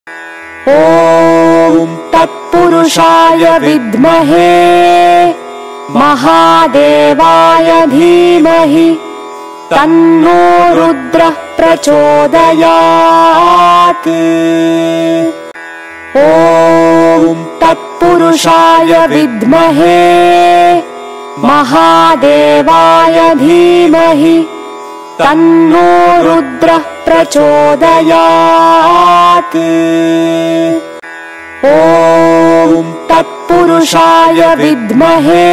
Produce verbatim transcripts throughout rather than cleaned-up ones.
ॐ तत्पुरुषाय विद्महे महादेवाय धीमहि तन्नो रुद्रः प्रचोदयात्। ॐ तत्पुरुषाय विद्महे महादेवाय धीमहि तन्नो रुद्रः प्रचोदयात्। ॐ तत्पुरुषाय विद्महे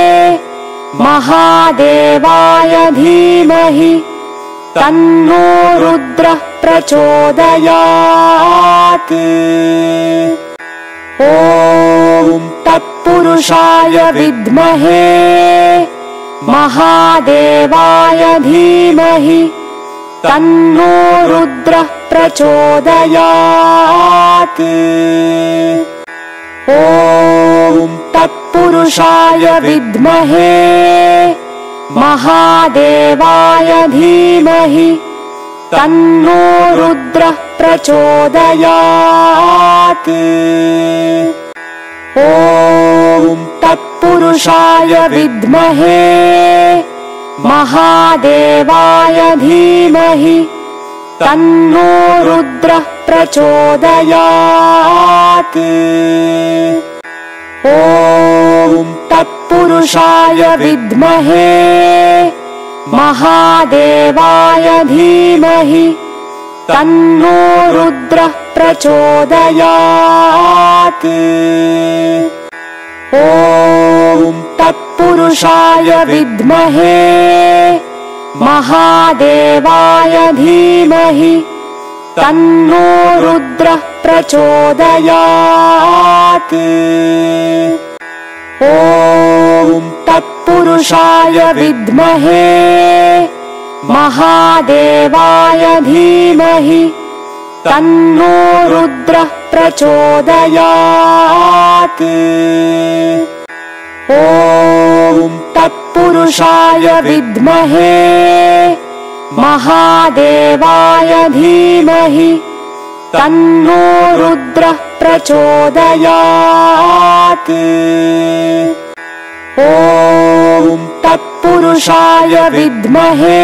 महादेवाय धीमहि तन्नो रुद्रः प्रचोदयात्। ॐ तत्पुरुषाय विद्महे महादेवाय धीमहि तन्नो रुद्रः प्रचोदयात्। ॐ तत्पुरुषाय विद्महे महादेवाय धीमहि तन्नो रुद्रः प्रचोदयात्। ॐ तत्पुरुषाय विद्महे महादेवाय धीमहि तन्नो रुद्रः प्रचोदयात्। ॐ तत्पुरुषाय विद्महे महादेवाय धीमहि तन्नो रुद्रः प्रचोदयात्। ॐ तत्पुरुषाय विद्महे महादेवाय धीमहि तन्नो रुद्रः प्रचोदयात्। ॐ तत्पुरुषाय विद्महे महादेवाय धीमहि तन्नो रुद्रः प्रचोदयात्। ॐ तत्पुरुषाय विद्महे महादेवाय धीमहि तन्नो रुद्रः प्रचोदयात्। ॐ तत्पुरुषाय विद्महे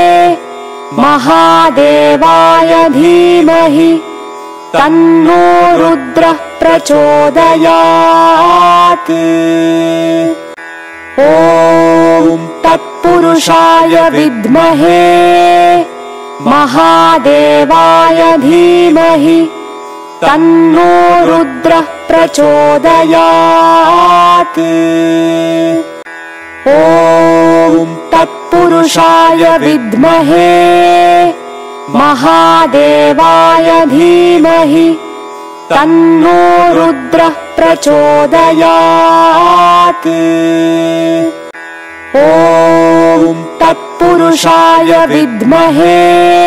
महादेवाय धीमहि तन्नो रुद्रः प्रचोदयात्। ॐ तत्पुरुषाय विद्महे महादेवाय धीमहि तन्नो रुद्रः प्रचोदयात्। ॐ तत्पुरुषाय विद्महे महादेवाय धीमहि तन्नो रुद्रः प्रचोदयात्। ॐ तत्पुरुषाय विद्महे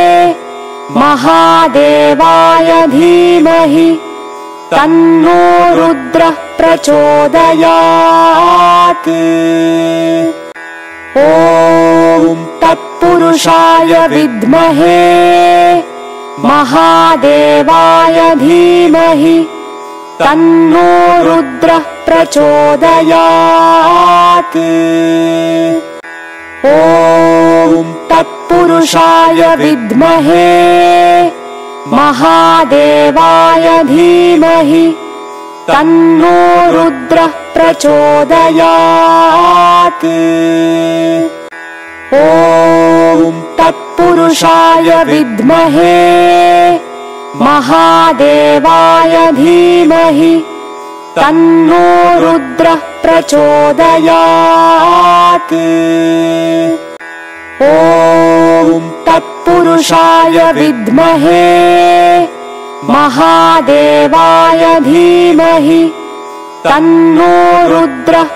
महादेवाय धीमहि तन्नो रुद्रः प्रचोदयात्। ॐ तत्पुरुषाय विद्महे महादेवाय धीमहि तन्नो रुद्रः प्रचोदयात्। ॐ तत्पुरुषाय विद्महे महादेवाय धीमहि तन्नो रुद्रः प्रचोदयात्। ॐ तत्पुरुषाय विद्महे महादेवाय धीमहि तन्नो रुद्रः प्रचोदयात्। ॐ तत्पुरुषाय विद्महे महादेवाय धीमहि तन्नो रुद्रः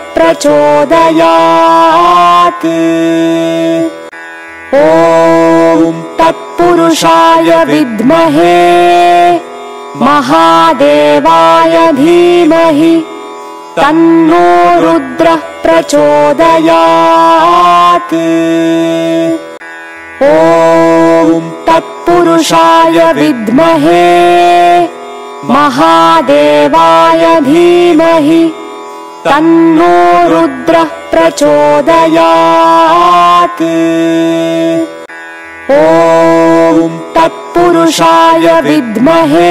प्रचोदयात्। ॐ तत्पुरुषाय विद्महे महादेवाय धीमहि तन्नो रुद्रः प्रचोदयात्। ॐ तत्पुरुषाय विद्महे महादेवाय धीमहि तन्नो रुद्रः प्रचोदयात्। ॐ तत्पुरुषाय विद्महे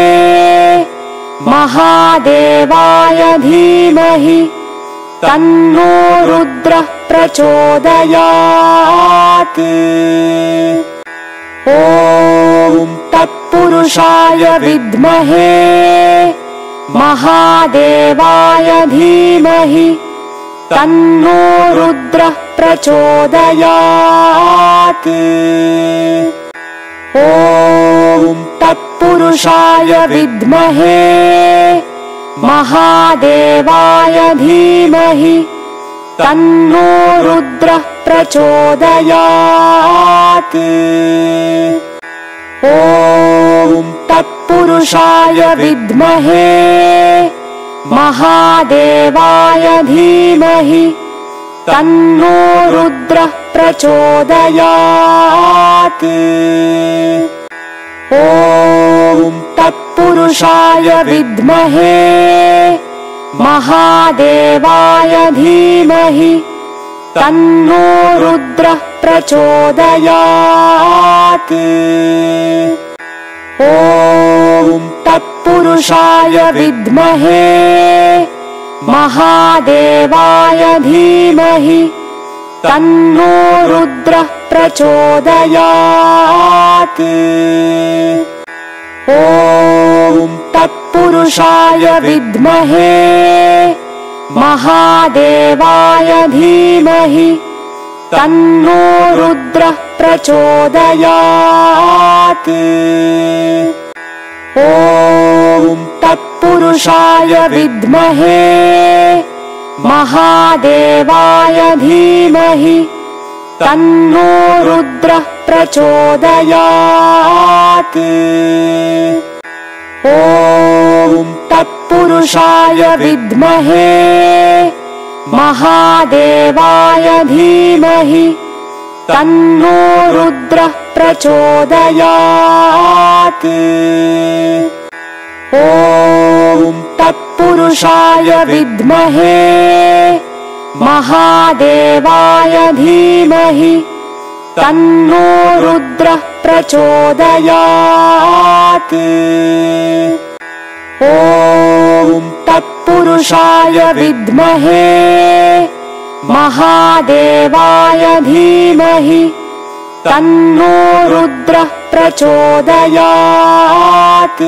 महादेवाय धीमहि तन्नो रुद्रः प्रचोदयात्। ॐ तत्पुरुषाय विद्महे महादेवाय धीमहि तन्नो रुद्रः प्रचोदयात्। ॐ तत्पुरुषाय विद्महे महादेवाय धीमहि तन्नो रुद्रः प्रचोदयात्। ॐ तत्पुरुषाय विद्महे महादेवाय धीमहि तन्नो रुद्रः प्रचोदयात्। ॐ तत्पुरुषाय विद्महे महादेवाय धीमहि तन्नो रुद्रः प्रचोदयात्। ॐ तत्पुरुषाय विद्महे महादेवाय धीमहि तन्नो रुद्रः प्रचोदयात्। ॐ तत्पुरुषाय विद्महे महादेवाय धीमहि तन्नो रुद्रः प्रचोदयात्। ॐ तत्पुरुषाय विद्महे महादेवाय धीमहि तन्नो रुद्रः प्रचोदयात्। ॐ तत्पुरुषाय विद्महे महादेवाय धीमहि तन्नो रुद्रः प्रचोदयात्। ॐ तत्पुरुषाय विद्महे महादेवाय धीमहि तन्नो रुद्रः प्रचोदयात्। ॐ तत्पुरुषाय विद्महे महादेवाय धीमहि तन्नो रुद्रः प्रचोदयात्।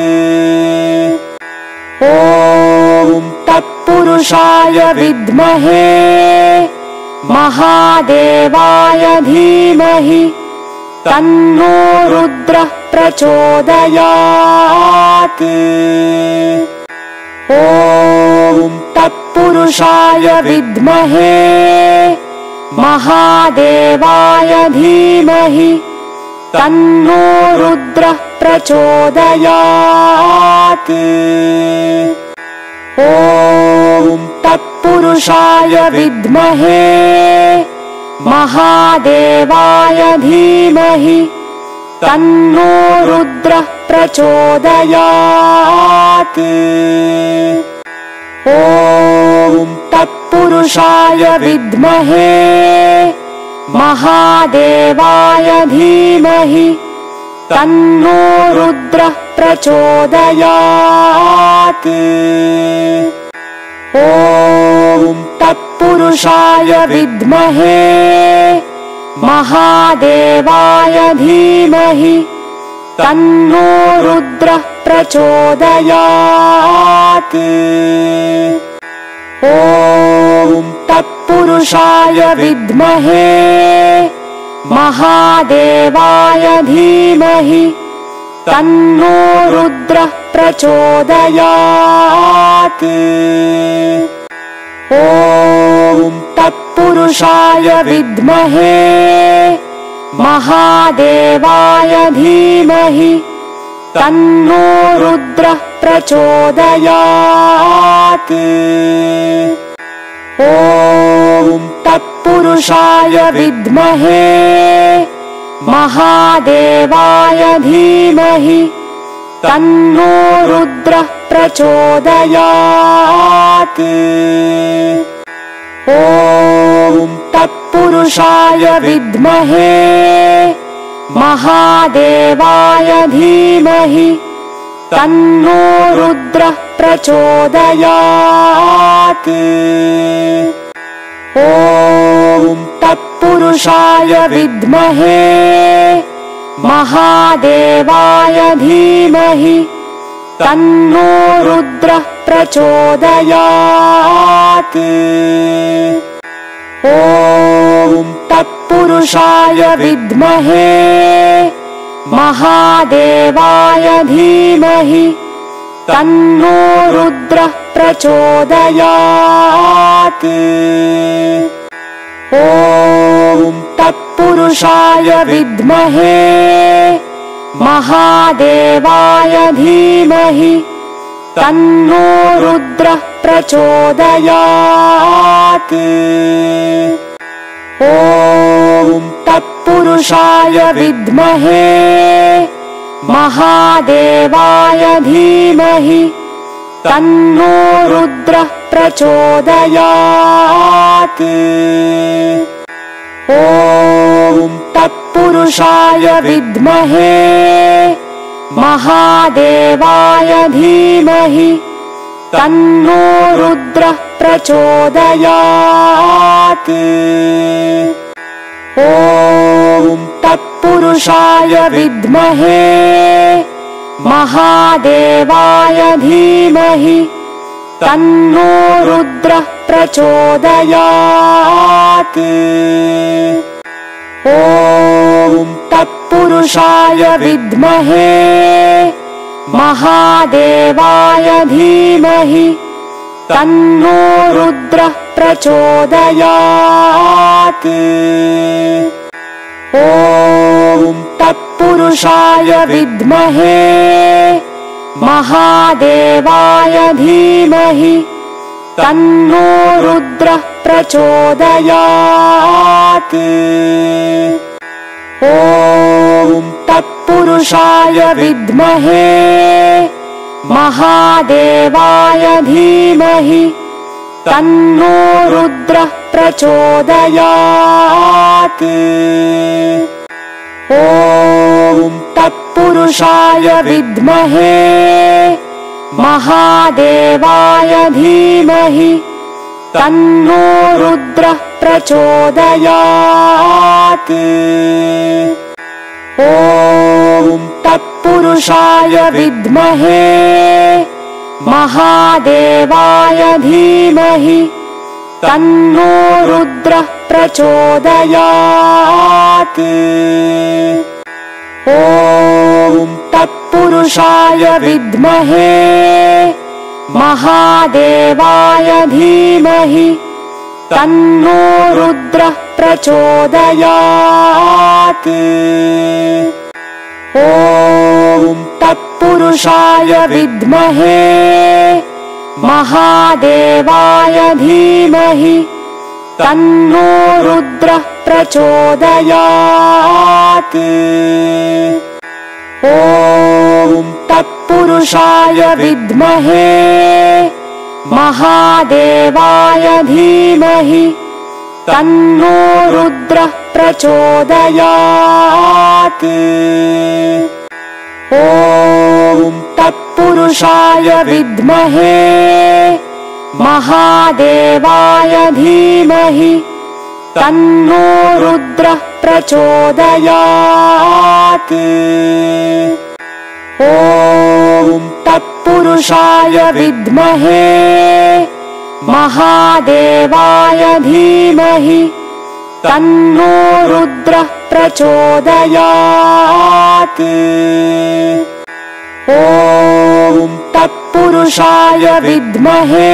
ॐ तत्पुरुषाय विद्महे महादेवाय धीमहि तन्नो रुद्रः प्रचोदयात्। ॐ तत्पुरुषाय विद्महे महादेवाय धीमहि तन्नो रुद्रः प्रचोदयात्। ॐ तत्पुरुषाय विद्महे महादेवाय धीमहि तन्नो रुद्रः प्रचोदयात्। ॐ तत्पुरुषाय विद्महे महादेवाय धीमहि तन्नो रुद्रः प्रचोदयात्। ॐ तत्पुरुषाय विद्महे महादेवाय धीमहि तन्नो रुद्रः प्रचोदयात्। ॐ तत्पुरुषाय विद्महे महादेवाय धीमहि तन्नो रुद्रः प्रचोदयात्। ॐ तत्पुरुषाय विद्महे महादेवाय धीमहि तन्नो रुद्रः प्रचोदयात्। ॐ तत्पुरुषाय विद्महे महादेवाय धीमहि तन्नो रुद्रः प्रचोदयात्। ॐ तत्पुरुषाय विद्महे महादेवाय धीमहि तन्नो रुद्रः प्रचोदयात्। ॐ तत्पुरुषाय विद्महे महादेवाय धीमहि तन्नो रुद्रः प्रचोदयात्। ॐ तत्पुरुषाय विद्महे महादेवाय धीमहि तन्नो रुद्रः प्रचोदयात्। ॐ तत्पुरुषाय विद्महे महादेवाय धीमहि तन्नो रुद्रः प्रचोदयात्। ॐ तत्पुरुषाय विद्महे महादेवाय धीमहि तन्नो रुद्रः प्रचोदयात्। ॐ तत्पुरुषाय विद्महे महादेवाय धीमहि तन्नो रुद्रः प्रचोदयात्। ॐ तत्पुरुषाय विद्महे महादेवाय धीमहि तन्नो रुद्रः प्रचोदयात्। ॐ तत्पुरुषाय विद्महे महादेवाय धीमहि तन्नो रुद्रः प्रचोदयात्। ॐ तत्पुरुषाय विद्महे महादेवाय धीमहि तन्नो रुद्रः प्रचोदयात्। ॐ तत्पुरुषाय विद्महे महादेवाय धीमहि तन्नो रुद्रः प्रचोदयात्। ॐ तत्पुरुषाय विद्महे महादेवाय धीमहि तन्नो रुद्रः प्रचोदयात्। ॐ तत्पुरुषाय विद्महे महादेवाय धीमहि तन्नो रुद्रः प्रचोदयात्। ॐ तत्पुरुषाय विद्महे महादेवाय धीमहि तन्नो रुद्रः प्रचोदयात्। ॐ तत्पुरुषाय विद्महे महादेवाय धीमहि तन्नो रुद्रः प्रचोदयात्। ॐ तत्पुरुषाय विद्महे महादेवाय धीमहि तन्नो रुद्रः प्रचोदयात्। ॐ तत्पुरुषाय विद्महे महादेवाय धीमहि तन्नो रुद्रः प्रचोदयात्। ॐ तत्पुरुषाय विद्महे महादेवाय धीमहि तन्नो रुद्रः प्रचोदयात्। ॐ तत्पुरुषाय विद्महे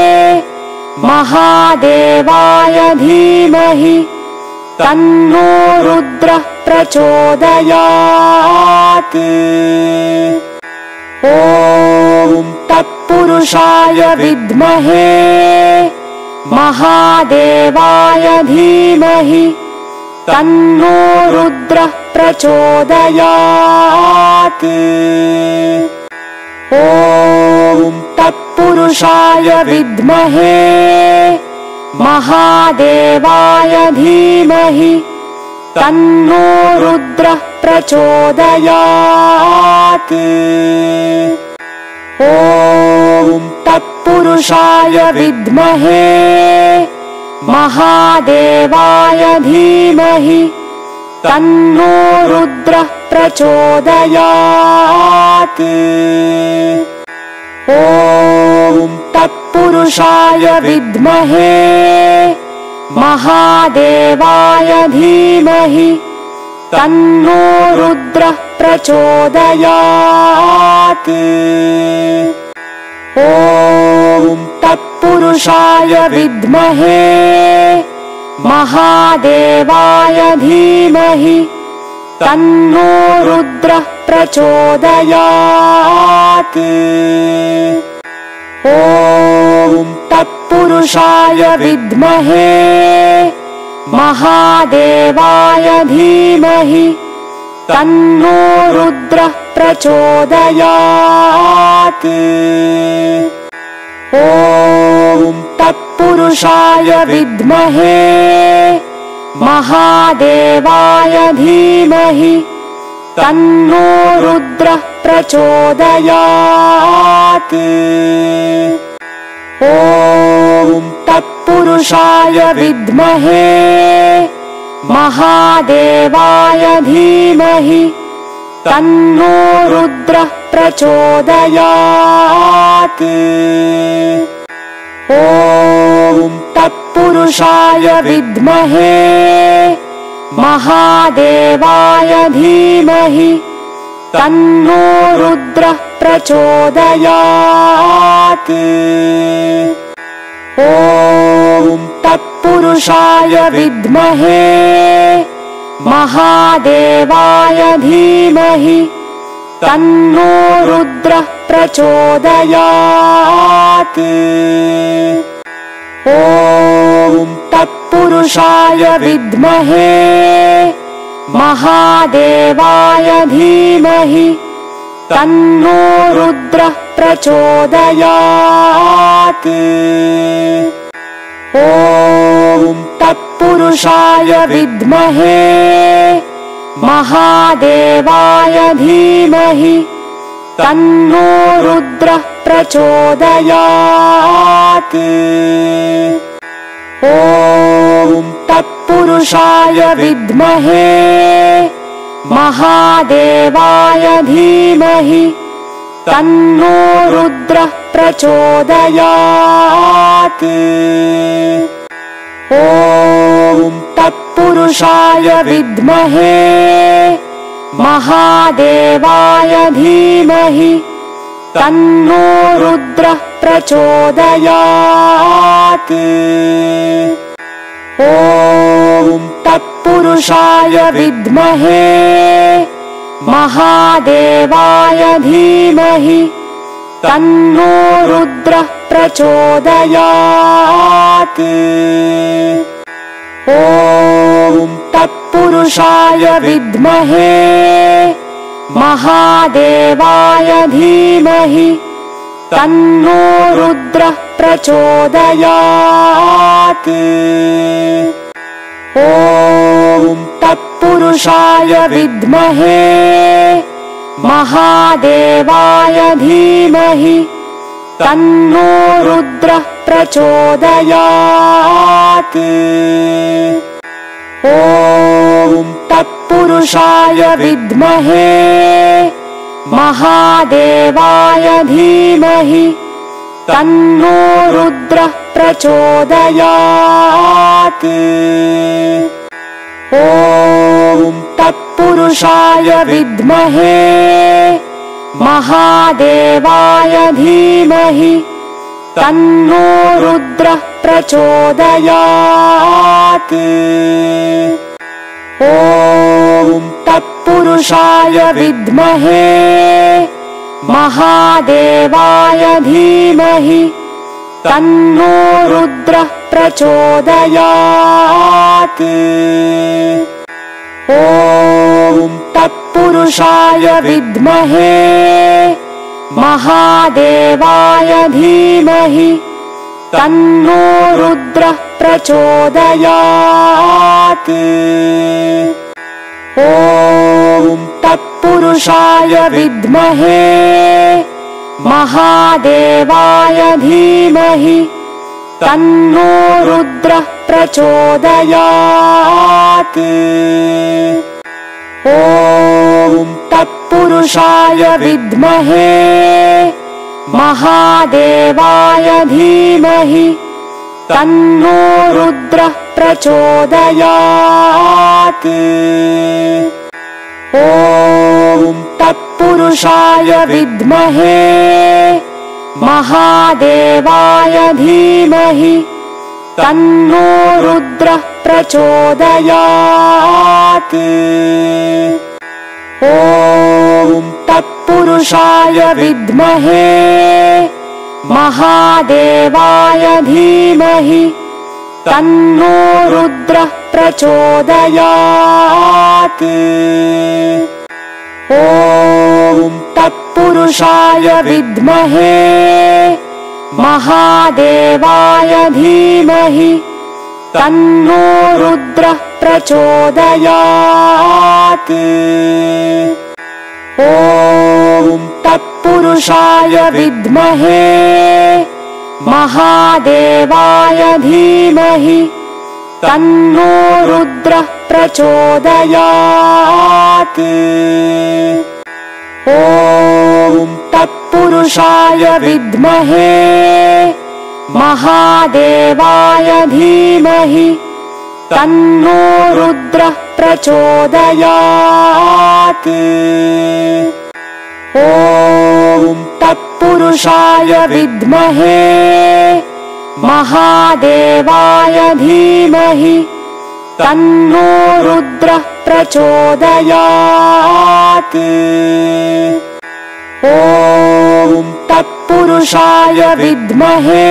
महादेवाय धीमहि तन्नो रुद्रः प्रचोदयात्। ॐ तत्पुरुषाय विद्महे महादेवाय धीमहि तन्नो रुद्रः प्रचोदयात्। ॐ ॐ तत्पुरुषाय विद्महे महादेवाय धीमहि तन्नो रुद्रः प्रचोदयात्। ॐ तत्पुरुषाय विद्महे महादेवाय धीमहि तन्नो रुद्रः प्रचोदयात्। ॐ तत्पुरुषाय विद्महे महादेवाय धीमहि तन्नो रुद्रः प्रचोदयात्। ॐ तत्पुरुषाय विद्महे महादेवाय धीमहि तन्नो रुद्रः प्रचोदयात्। ॐ तत्पुरुषाय विद्महे महादेवाय धीमहि तन्नो रुद्रः प्रचोदयात्। ॐ तत्पुरुषाय विद्महे महादेवाय धीमहि तन्नो रुद्रः प्रचोदयात्। ॐ तत्पुरुषाय विद्महे महादेवाय धीमहि तन्नो रुद्रः प्रचोदयात्। ॐ तत्पुरुषाय विद्महे महादेवाय धीमहि तन्नो रुद्रः प्रचोदयात्। ॐ तत्पुरुषाय विद्महे महादेवाय धीमहि तन्नो रुद्रः प्रचोदयात्। ॐ तत्पुरुषाय विद्महे महादेवाय धीमहि तन्नो रुद्रः प्रचोदयात्। ॐ तत्पुरुषाय विद्महे महादेवाय धीमहि तन्नो रुद्रः प्रचोदयात्। ॐ तत्पुरुषाय विद्महे महादेवाय धीमहि तन्नो रुद्रः प्रचोदयात्। ॐ तत्पुरुषाय विद्महे महादेवाय धीमहि तन्नो रुद्रः प्रचोदयात्। ॐ तत्पुरुषाय विद्महे महादेवाय धीमहि तन्नो रुद्रः प्रचोदयात्। ॐ तत्पुरुषाय विद्महे महादेवाय धीमहि तन्नो रुद्रः प्रचोदयात्। ॐ तत्पुरुषाय विद्महे महादेवाय धीमहि तन्नो रुद्रः प्रचोदयात्। ॐ तत्पुरुषाय विद्महे महादेवाय धीमहि तन्नो रुद्रः प्रचोदयात्। ॐ तत्पुरुषाय विद्महे महादेवाय धीमहि तन्नो रुद्रः प्रचोदयात्। ॐ तत्पुरुषाय विद्महे महादेवाय धीमहि तन्नो रुद्रः प्रचोदयात्। ॐ तत्पुरुषाय विद्महे महादेवाय धीमहि तन्नो रुद्रः प्रचोदयात्। ॐ तत्पुरुषाय विद्महे महादेवाय धीमहि तन्नो रुद्रः प्रचोदयात्। ॐ तत्पुरुषाय विद्महे महादेवाय धीमहि तन्नो रुद्रः प्रचोदयात्। ॐ तत्पुरुषाय विद्महे महादेवाय धीमहि तन्नो रुद्रः प्रचोदयात्। ॐ तत्पुरुषाय विद्महे महादेवाय धीमहि तन्नो रुद्रः प्रचोदयात्। ॐ तत्पुरुषाय विद्महे महादेवाय धीमहि तन्नो रुद्रः प्रचोदयात्। ॐ तत्पुरुषाय विद्महे महादेवाय धीमहि तन्नो रुद्रः प्रचोदयात्। ॐ तत्पुरुषाय विद्महे महादेवाय धीमहि तन्नो रुद्रः प्रचोदयात्। ॐ तत्पुरुषाय विद्महे महादेवाय धीमहि तन्नो रुद्रः प्रचोदयात्। ॐ तत्पुरुषाय विद्महे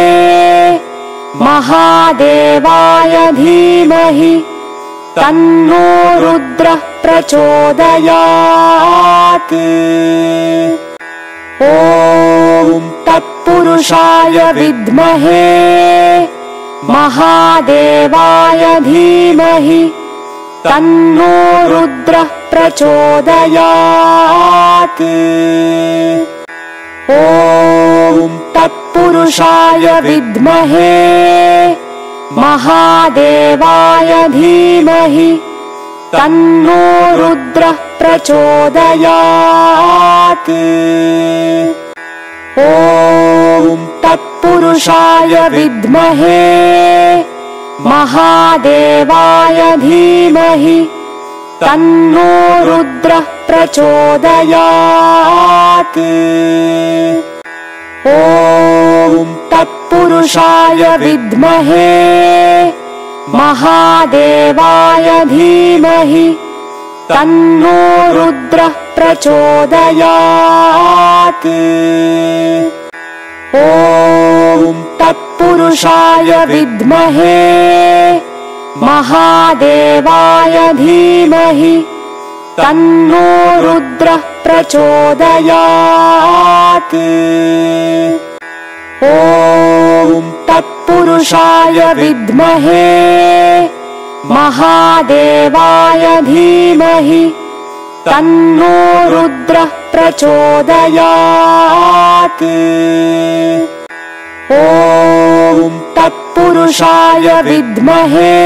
महादेवाय धीमहि तन्नो रुद्रः प्रचोदयात्। ॐ तत्पुरुषाय विद्महे महादेवाय धीमहि तन्नो रुद्रः प्रचोदयात्। ॐ तत्पुरुषाय विद्महे महादेवाय धीमहि तन्नो रुद्रः प्रचोदयात्। ॐ तत्पुरुषाय विद्महे महादेवाय धीमहि तन्नो रुद्रः प्रचोदयात्। ॐ तत्पुरुषाय विद्महे महादेवाय धीमहि तन्नो रुद्रः प्रचोदयात्। ॐ तत्पुरुषाय विद्महे महादेवाय धीमहि तन्नो रुद्रः प्रचोदयात्। ॐ तत्पुरुषाय विद्महे महादेवाय धीमहि तन्नो रुद्रः प्रचोदयात्। ॐ तत्पुरुषाय विद्महे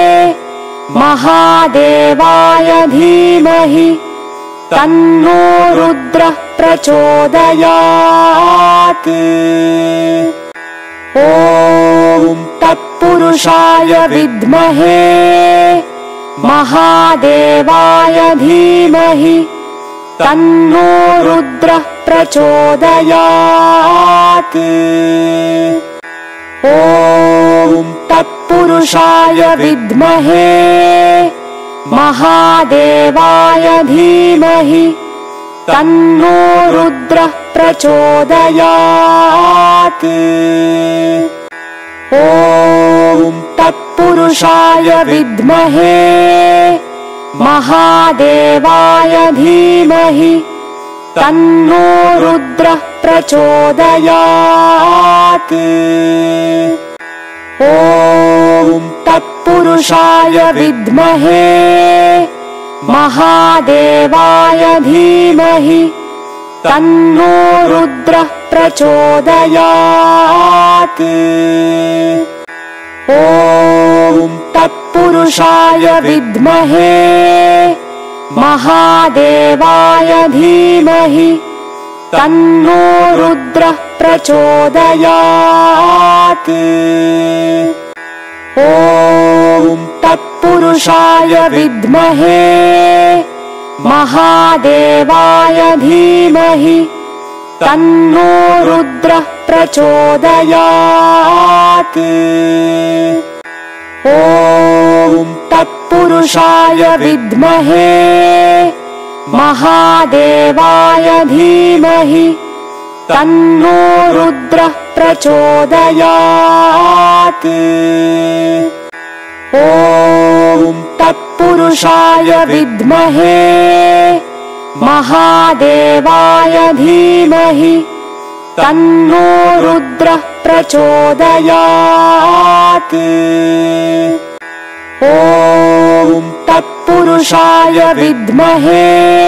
महादेवाय धीमहि तन्नो रुद्रः प्रचोदयात्। ॐ तत्पुरुषाय विद्महे महादेवाय धीमहि तन्नो रुद्रः प्रचोदयात्। ॐ तत्पुरुषाय विद्महे महादेवाय धीमहि तन्नो रुद्रः प्रचोदयात्। ॐ तत्पुरुषाय विद्महे महादेवाय धीमहि तन्नो रुद्रः प्रचोदयात्। ॐ तत्पुरुषाय विद्महे महादेवाय धीमहि तन्नो रुद्रः प्रचोदयात्। ॐ तत्पुरुषाय विद्महे महादेवाय धीमहि तन्नो रुद्रः प्रचोदयात्। ॐ तत्पुरुषाय विद्महे महादेवाय धीमहि तन्नो रुद्रः प्रचोदयात्। ॐ तत्पुरुषाय विद्महे महादेवाय धीमहि तन्नो रुद्रः प्रचोदयात्। ॐ तत्पुरुषाय विद्महे महादेवाय धीमहि तन्नो रुद्रः प्रचोदयात्। ॐ तत्पुरुषाय विद्महे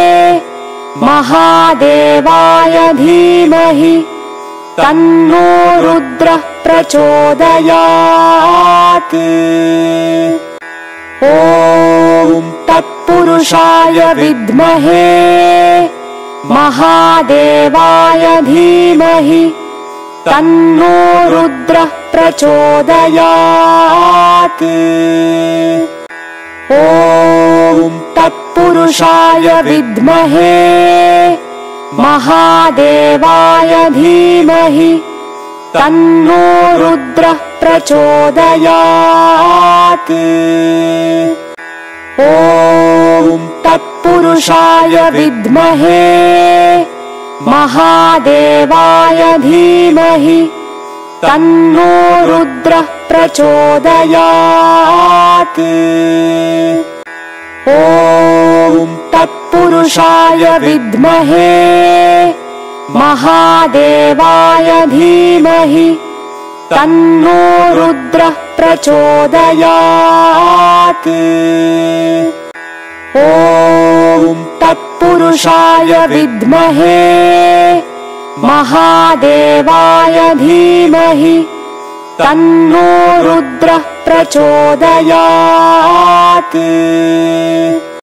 महादेवाय धीमहि तन्नो रुद्रः प्रचोदयात्। ॐ तत्पुरुषाय विद्महे महादेवाय धीमहि तन्नो रुद्रः प्रचोदयात्। ॐ तत्पुरुषाय विद्महे महादेवाय धीमहि तन्नो रुद्रः प्रचोदयात्। ॐ तत्पुरुषाय विद्महे महादेवाय धीमहि तन्नो रुद्रः प्रचोदयात्। ॐ तत्पुरुषाय विद्महे महादेवाय धीमहि तन्नो रुद्रः प्रचोदयात्। ॐ तत्पुरुषाय विद्महे महादेवाय धीमहि तन्नो रुद्रः प्रचोदयात्।